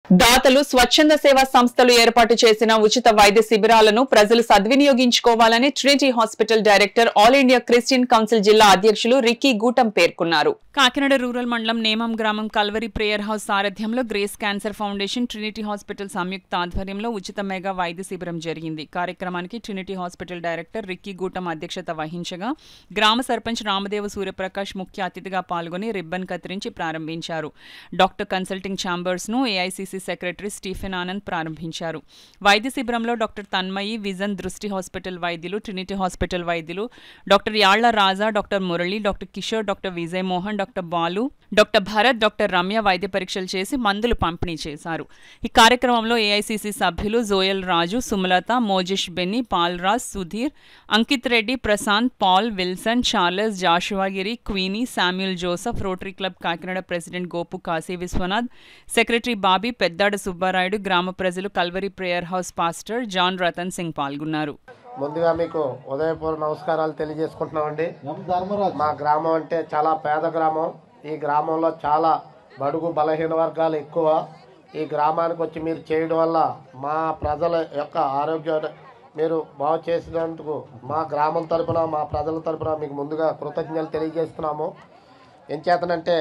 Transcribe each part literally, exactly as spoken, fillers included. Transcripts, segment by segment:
దాతలు స్వచ్ఛంద సేవా సంస్థలు ఏర్పాటు చేసిన ఉచిత వైద్య శిబిరాలను ప్రజలు సద్వినియోగించుకోవాలని Trinity hospital director all India Christian council జిల్లా అధ్యక్షులు రిక్కీ గూటం పేర్కొన్నారు. కాకినాడ రూరల్ మండలం నేమం గ్రామం కల్వరి ప్రేయర్ హౌస్ సారథ్యంలో grace cancer foundation Trinity hospital సంయుక్త ఆధ్వర్యంలో ఉచిత మెగా వైద్య శిబిరం జరిగింది. కార్యక్రమానికి Trinity hospital director Ricky Gootam అధ్యక్షత వహించగా గ్రామ సర్పంచ్ రామదేవ సూర్యప్రకాష్ ముఖ్య అతిథిగా పాల్గొని రిబ్బన్ కత్తిరించి ప్రారంభించారు. డాక్టర్ కన్సల్టింగ్ ఛాంబర్స్ ను ఏఐసిసి సెక్రటరీ స్టీఫెన్ ఆనంద్ ప్రారంభించారు. వైద్య శిబిరంలో doctor Tanmayi, vision Drishti hospital వైద్యులు, ట్రినిటీ హాస్పిటల్ వైద్యులు doctor Yalla Raja, doctor Murali, doctor Kishore, doctor Vijay Mohan, doctor Balu, doctor Bharat, doctor Ramya వైద్య పరీక్షలు చేసి మందులు పంపిణీ చేశారు. ఈ కార్యక్రమంలో ఏఐసిసి సభ్యులు Joel Raju, Sumalatha, Mojesh Benny, Paulraj, Sudheer, Ankit Reddy, Prashanth, Paul, Wilson, Charles, Joshuagiri, Queenie, Samuel Joseph, Rotary club Kakinada president Gopu Kasi Viswanath, secretary Bobby, Peddada Subbarayudu, గ్రామ ప్రజలు, Calvary prayer house pastor John Ratan Singh పాల్గొన్నారు. ముందుగా మీకు ఉదయపూర్వ నమస్కారాలు తెలియజేసుకుంటున్నామండి. మా గ్రామం అంటే చాలా పేద గ్రామం. ఈ గ్రామంలో చాలా బడుగు బలహీన వర్గాలు ఎక్కువ. ఈ గ్రామానికి వచ్చి మీరు చేయడం వల్ల మా ప్రజల యొక్క ఆరోగ్యం మీరు బాగు చేసినందుకు మా గ్రామం తరపున, మా ప్రజల తరపున మీకు ముందుగా కృతజ్ఞతలు తెలియజేస్తున్నాము. ఏం చేతనంటే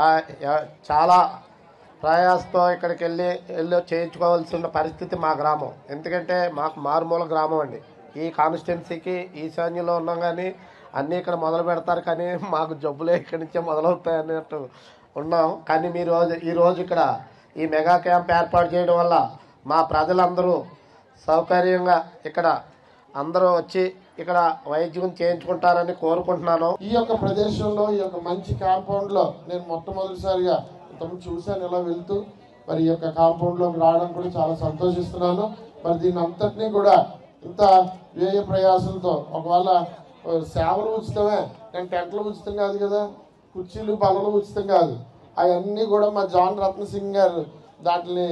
చాలా ప్రయాసంతో ఇక్కడికి వెళ్ళి వెళ్ళి చేయించుకోవాల్సిన పరిస్థితి మా గ్రామం. ఎందుకంటే మాకు మారుమూల గ్రామం అండి. ఈ కాన్స్టిట్యున్సీకి ఈశాన్యంలో ఉన్నాం, కానీ అన్నీ ఇక్కడ మొదలు పెడతారు, కానీ మాకు జబ్బులే ఇక్కడి నుంచే మొదలవుతాయి అన్నట్టు ఉన్నాం. కానీ మీరు ఈరోజు ఇక్కడ ఈ మెగా క్యాంప్ ఏర్పాటు చేయడం వల్ల మా ప్రజలందరూ సౌకర్యంగా ఇక్కడ అందరూ వచ్చి ఇక్కడ వైద్యం చేయించుకుంటారని కోరుకుంటున్నాను. ఈ యొక్క ప్రదేశంలో ఈ యొక్క మంచి కాంపౌండ్లో నేను మొట్టమొదటిసారిగా ఇంతకుముందు చూశాను ఇలా వెళ్తూ. మరి ఈ యొక్క కాంపౌండ్లోకి రావడం కూడా చాలా సంతోషిస్తున్నాను. మరి దీని అంతటినీ కూడా ఇంత వ్యయ ప్రయాసంతో, ఒకవేళ సేవలు ఉచితమే, నేను టెంట్లు ఉచితం కాదు కదా, కుర్చీలు బల్లలు ఉచితం కాదు, అవన్నీ కూడా మా జాన్ రత్న సింగ్ గారు దాటిని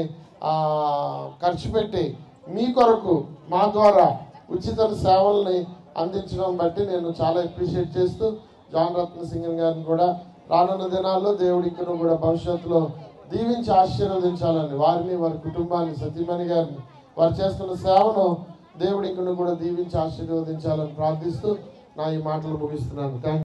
ఖర్చు పెట్టి మీ కొరకు మా ద్వారా ఉచిత సేవల్ని అందించడం బట్టి నేను చాలా అప్రిషియేట్ చేస్తూ జాన్ రత్న సింగ్ గారిని కూడా రానున్న దినాల్లో దేవుడికి కూడా భవిష్యత్తులో దీవించి ఆశీర్వదించాలని, వారిని, వారి కుటుంబాన్ని, సతీమణి గారిని, వారు చేస్తున్న సేవను దేవుడికి కూడా దీవించి ఆశీర్వదించాలని ప్రార్థిస్తూ నా ఈ మాటలు ముగిస్తున్నాను. థ్యాంక్